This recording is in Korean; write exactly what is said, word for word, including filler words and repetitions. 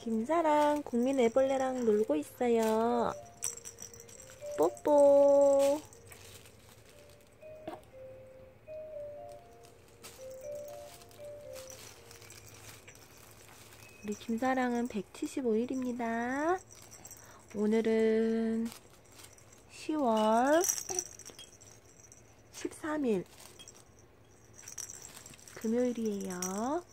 김사랑 국민 애벌레랑 놀고 있어요. 뽀뽀. 우리 김사랑은 백칠십오 일입니다. 오늘은 시월 십삼 일 금요일이에요.